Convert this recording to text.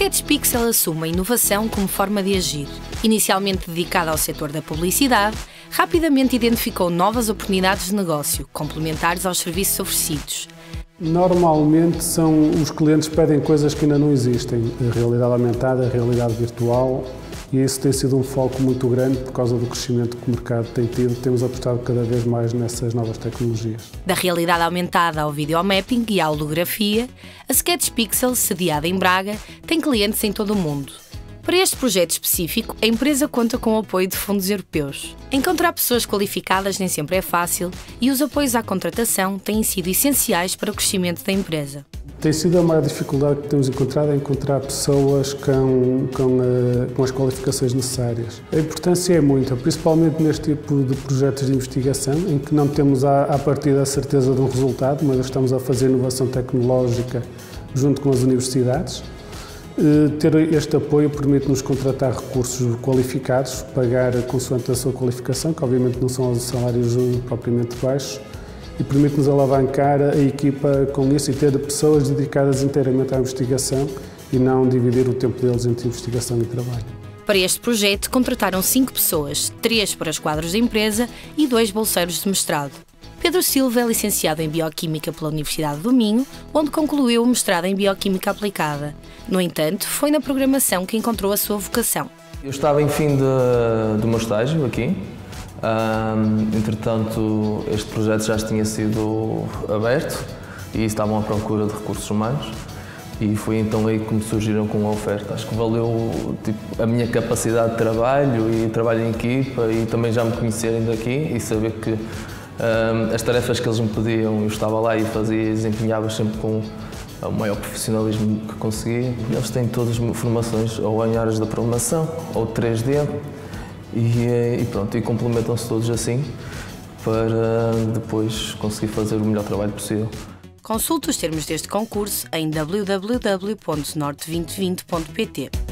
SketchPixel assume a inovação como forma de agir. Inicialmente dedicada ao setor da publicidade, rapidamente identificou novas oportunidades de negócio, complementares aos serviços oferecidos. Normalmente os clientes pedem coisas que ainda não existem, a realidade aumentada, a realidade virtual, e isso tem sido um foco muito grande por causa do crescimento que o mercado tem tido. Temos apostado cada vez mais nessas novas tecnologias. Da realidade aumentada ao videomapping e à holografia, a SketchPixel, sediada em Braga, tem clientes em todo o mundo. Para este projeto específico, a empresa conta com o apoio de fundos europeus. Encontrar pessoas qualificadas nem sempre é fácil e os apoios à contratação têm sido essenciais para o crescimento da empresa. Tem sido a maior dificuldade que temos encontrado é encontrar pessoas com as qualificações necessárias. A importância é muita, principalmente neste tipo de projetos de investigação, em que não temos à partida a certeza de um resultado, mas estamos a fazer inovação tecnológica junto com as universidades. Ter este apoio permite-nos contratar recursos qualificados, pagar consoante a sua qualificação, que obviamente não são os salários propriamente baixos, e permite-nos alavancar a equipa com isso e ter pessoas dedicadas inteiramente à investigação e não dividir o tempo deles entre investigação e trabalho. Para este projeto, contrataram 5 pessoas, 3 para os quadros da empresa e 2 bolseiros de mestrado. Pedro Silva é licenciado em Bioquímica pela Universidade do Minho, onde concluiu o mestrado em Bioquímica Aplicada. No entanto, foi na programação que encontrou a sua vocação. Eu estava em fim do meu estágio aqui. Entretanto, este projeto já tinha sido aberto e estavam à procura de recursos humanos. E foi então aí que me surgiram com a oferta. Acho que valeu a minha capacidade de trabalho e trabalho em equipa e também já me conhecerem daqui e saber que as tarefas que eles me pediam, eu estava lá e fazia e desempenhava sempre com o maior profissionalismo que conseguia. Eles têm todas as formações ou em áreas da programação ou 3D e pronto, e complementam-se todos assim para depois conseguir fazer o melhor trabalho possível. Consulte os termos deste concurso em www.norte2020.pt.